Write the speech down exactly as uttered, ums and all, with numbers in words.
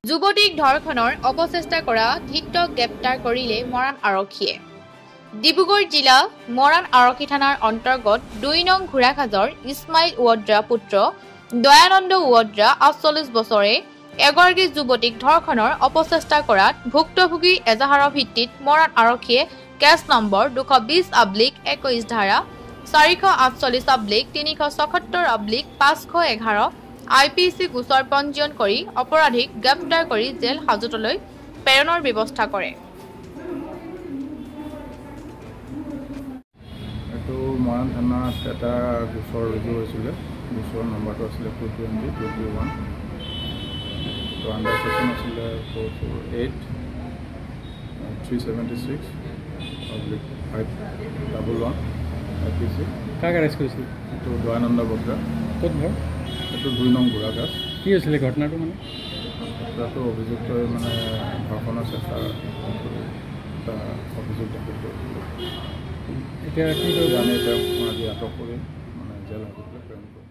যুৱতীক ধৰ্ষণৰ অপচেষ্টা কৰা ধৃতক গ্ৰেপ্তাৰ কৰিলে মৰাণ আৰক্ষীয়ে। ডিব্ৰুগড় জিলা মৰাণ আৰক্ষী থানাৰ অন্তৰ্গত দুই নং ঘোঁৰাঘাজৰ ইছমাইল ৱদ্ৰা পুত্ৰ দয়ানন্দ ৱদ্ৰা আঠচল্লিছ বছৰে এগৰাকী যুৱতীক ধৰ্ষণৰ অপচেষ্টা কৰাত ভুক্তভোগী এজাহাৰৰ ভিত্তিত মৰাণ আৰক্ষীয়ে কেছ নম্বৰ দুশ বিশ আব্লিক একৈশ ধাৰা চাৰিশ আঠচল্লিছ আব্লিক তিনিশ ছয়সত্তৰ আব্লিক পাঁচশ এঘাৰ আই পি চি গোচৰ পঞ্জীয়ন কৰি অপৰাধীক গ্ৰেপ্তাৰ কৰি জেল হাজতলৈ প্ৰেৰণৰ ব্যৱস্থা কৰে। এইটো মৰাণ থানাত এটা গোচৰ ৰুজু হৈছিলে। গোচৰ নম্বৰটো আছিলে টু টুৱেণ্টি টুৱেণ্টি ওৱান তো আণ্ডাৰ ছেকশ্যন আছিলে four four eight three seventy six five double one I P C. কাক এৰেষ্ট কৰিছিল? এইটো দয়ানন্দ বদ্ৰা। ক'ত ঘৰ? এইটো দুই নং ঘোঁৰাঘাজ। কি হৈছিলে ঘটনাটো? মানে ঘটনাটো অভিযুক্তই মানে ধৰ্ষণৰ চেষ্টা এটা অভিযোগ দাখিল কৰিছিলে। এতিয়া কি কৰিব? আমি তেওঁক আজি আটক কৰি মানে জেল হাজতলৈ প্ৰেৰণ কৰিম।